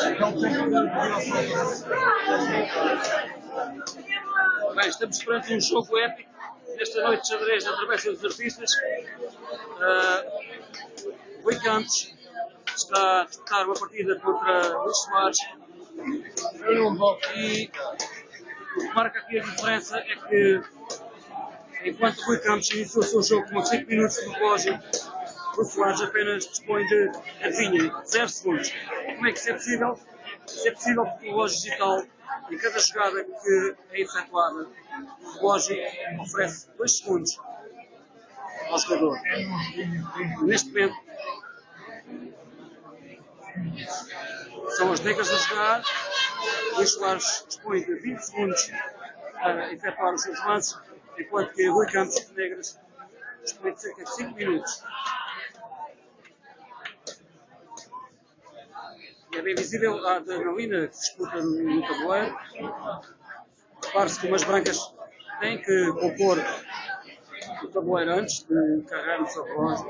Bem, estamos perante um jogo épico nesta noite de xadrez na Travessa dos Artistas. Rui Campos está a disputar uma partida contra Luís Soares e o que marca aqui a diferença é que enquanto Rui Campos iniciou o seu jogo com 5 minutos de relógio, o Soares apenas dispõe de, adivinhem, 0 segundos. Como é que isso é possível? Isso é possível porque o relógio digital, em cada jogada que é efetuada, o relógio oferece 2 segundos ao jogador. Neste momento, são as negras a jogar. Luís Soares dispõe de 20 segundos para efetuar os seus lances, enquanto que Rui Campos, de negras, dispõe de cerca de 5 minutos. É bem visível a adrenalina que se disputa no tabuleiro. Repare-se como as brancas têm que compor o tabuleiro antes de carregar no seu relógio.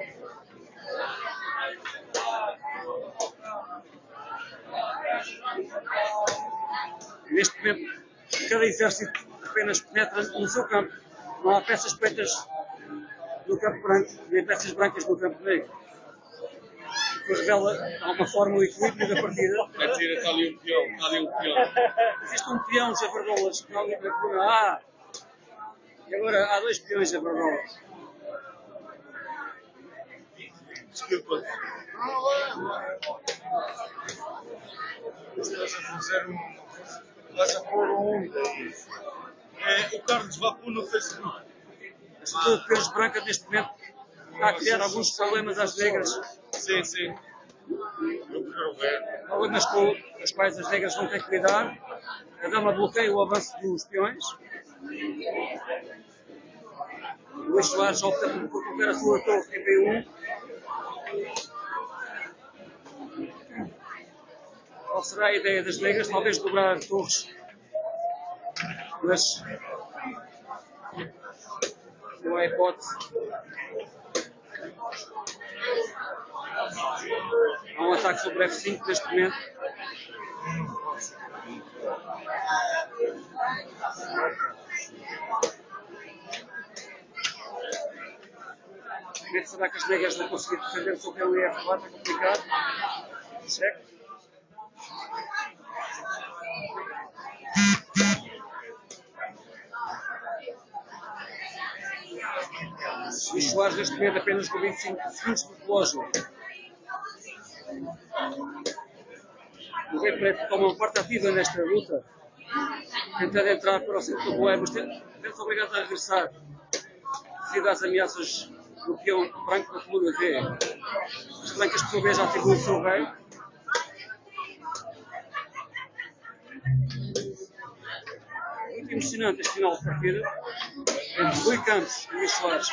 Neste momento, cada exército apenas penetra no seu campo. Não há peças pretas no campo branco, nem peças brancas no campo negro. Depois revela uma forma o equilíbrio da partida. É dizer, está ali um peão, está ali um peão. Existe um peão javardolas que está ali na coluna A. E agora há 2 peões javardolas. Desculpa. Estás a fazer Estás a pôr o Carlos Vacu no Facebook. A estrutura de peões branca neste momento está a criar alguns problemas às negras. Sim, sim. Eu quero ver. Problemas com os quais as negras vão ter que lidar. A dama bloqueia o avanço dos peões. O Luís Soares opta por colocar a sua torre em B1. Qual será a ideia das negras? Talvez dobrar torres. Mas não há hipótese. Há um ataque sobre F5 neste momento. Será que as negras vão conseguir defender o seu peão em F4? É complicado. Cheque. Luís Soares neste momento apenas com 25 segundos de relógio. O Rei Preto toma uma parte ativa nesta luta, tentando entrar para o centro do tabuleiro, mas tendo-se obrigado a regressar devido às ameaças do peão branco da coluna D. As brancas, por sua vez, atribuem o seu rei. Muito emocionante este final de partida entre Rui Campos e Luís Soares.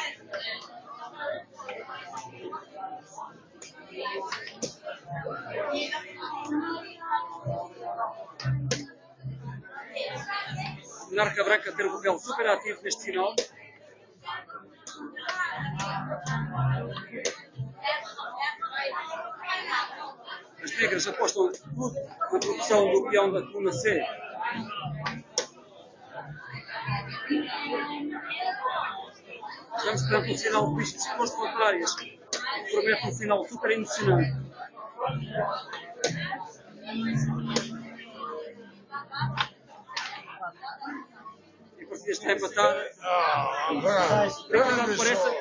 Monarca branca ter um papel super ativo neste final. As negras apostam tudo na produção do peão da coluna C. Estamos perante um final de pistas de cores contrárias, que promete um final super emocionante. E a partida está empatada. Não parece